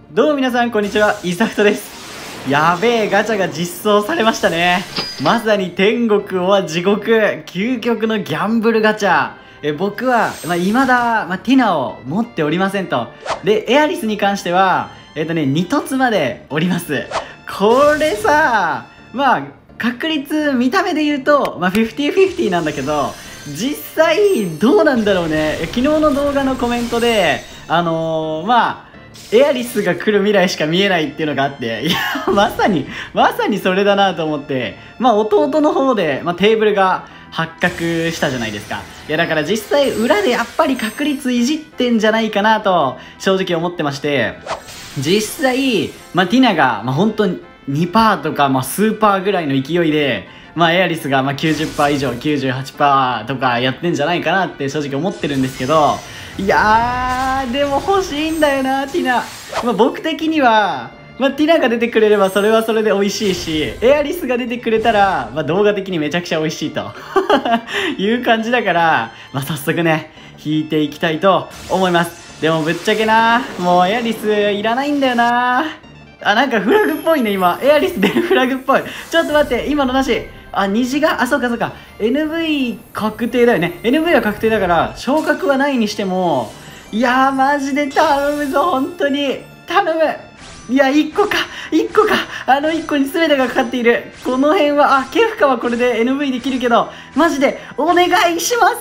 どうも皆さんこんにちは、イサフトです。やべえガチャが実装されましたね。まさに天国は地獄、究極のギャンブルガチャ。僕は、未だ、ティナを持っておりませんと。で、エアリスに関しては、2凸までおります。これさ、確率、見た目で言うと、50-50なんだけど、実際、どうなんだろうね。昨日の動画のコメントで、エアリスが来る未来しか見えないっていうのがあって、いや、まさにそれだなと思って、弟の方で、テーブルが発覚したじゃないですか。いや、だから実際、裏でやっぱり確率いじってんじゃないかなと、正直思ってまして、実際、ティナが、本当に2%とか、数パーぐらいの勢いで、エアリスが90%以上、98%とかやってんじゃないかなって正直思ってるんですけど、いやー、でも欲しいんだよな、ティナ。僕的には、ティナが出てくれればそれはそれで美味しいし、エアリスが出てくれたら、動画的にめちゃくちゃ美味しいという感じだから、早速ね、引いていきたいと思います。でもぶっちゃけな、もうエアリスいらないんだよな。なんかフラグっぽいね、今。エアリス出るフラグっぽい。ちょっと待って、今のなし。虹が、そうか。NV 確定だよね。NV は確定だから、昇格はないにしても、いやー、マジで頼むぞ、本当に。頼む。いや、1個か。1個に全てがかかっている。この辺は、ケフカはこれで NV できるけど、マジで、お願いします。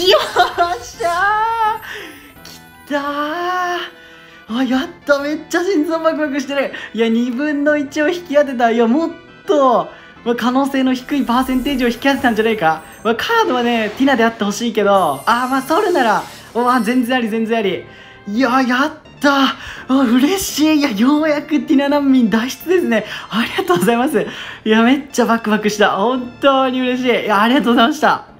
よっしゃー。きたー。やった、めっちゃ心臓バクバクしてる。いや、2分の1を引き当てた。いや、もっと、可能性の低いパーセンテージを引き当てたんじゃないか。カードはね、ティナであってほしいけど、ソルなら、全然あり。いや、やった嬉しい。いや、ようやくティナ難民脱出ですね。ありがとうございます。いや、めっちゃバクバクした。本当に嬉しい。いや、ありがとうございました。